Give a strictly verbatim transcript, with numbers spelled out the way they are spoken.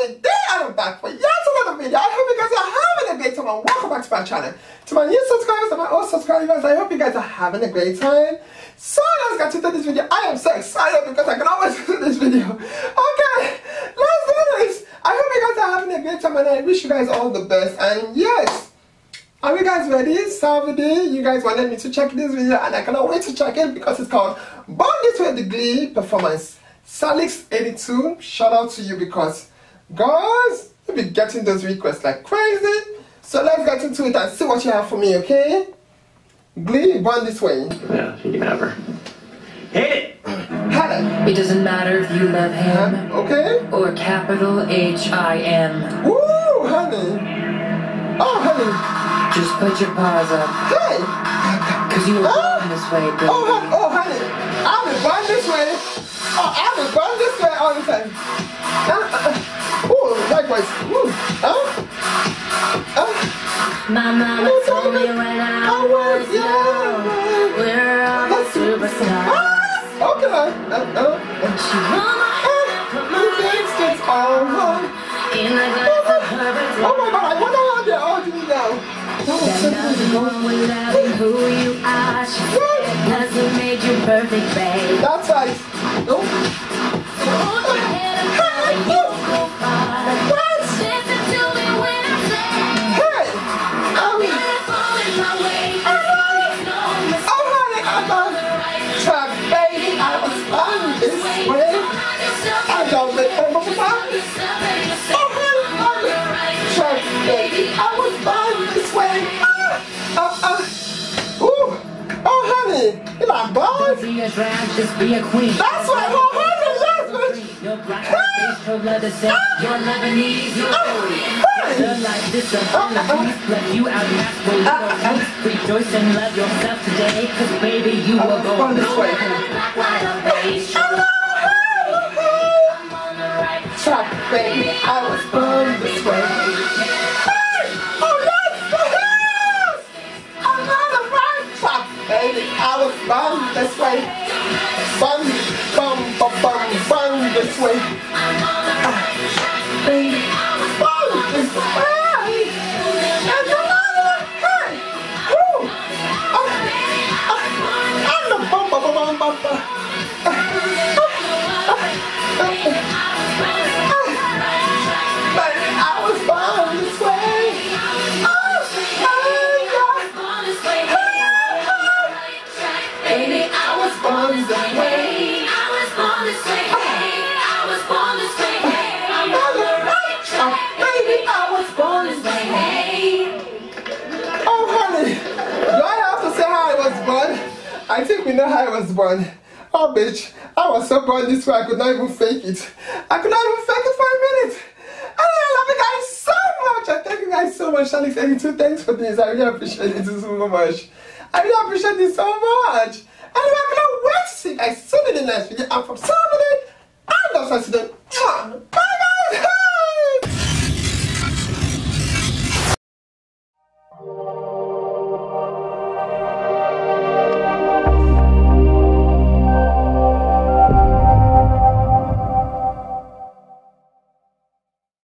Salvies, and I'm back for yet another video. I hope you guys are having a great time and welcome back to my channel. To my new subscribers and my old subscribers, I hope you guys are having a great time. So let's get into this video. I am so excited because I can always do this video. Okay, let's do this. I hope you guys are having a great time and I wish you guys all the best. And yes, are you guys ready? Salvies, you guys wanted me to check this video and I cannot wait to check it because it's called Born This Way, the Glee performance. Salix eighty-two, shout out to you because guys, you'll be getting those requests like crazy. So let's get into it and see what you have for me, okay? Glee, Born This Way. Yeah, you can have her. Hit it! Hannah. It doesn't matter if you love him, okay? Or capital H I M. Woo, honey. Oh, honey. Just put your paws up. Hey! Cause you were born this way, baby. Oh, honey, oh, honey. I've been born this way. Oh, I've been born this way all the time. Uh, uh, oh, likewise. Ooh. Huh? Uh, My mama told me when I was young, we're all the superstars. Ah, okay. Uh, uh, and she won my hand, put my legs it's all wrong. in the glass of her bedroom. Oh my God, I wonder how they're all doing now. There's nothing wrong with loving who you are. She said, cause it made you perfect, babe. That's right. Nope. Hold my head and tell me you go far. Listen to me when I say, hey, I'm gonna fall in my way. oh honey, I'm on the right track, baby. I was born this way. I don't remember why. Oh honey, I'm on the right track, baby. I was born this way. Ah, uh, uh. Ooh. Oh honey, you like boys? Be a drag, just be a queen. That's right, oh honey, yes, bitch. Your black face, your leather set, your Lebanese, your Korean. The light, this a holiday. Let you out and ask where you go. Rejoice and love yourself today, cause baby, you will go on this way. Black, white, or beige. I'm on the right track, baby. I was born this way. Hey! Oh yes! I'm on the right track, baby. I was born this way. Born, bum, bum, bum, born this way. I'm on the right track, Baby, I was born this way. And the mother, hey! Woo! Oh, oh, I'm the bum, bum, bum, bum, bum. I think we know how I was born. Oh, bitch. I was so born this way I could not even fake it. I could not even fake it for a minute. And I love you guys so much. I thank you guys so much. Salix eighty-two, thanks for this. I really appreciate it so much. I really appreciate this so much. And I cannot wait to see you guys soon in the next video. I'm from Salvies. And that's what I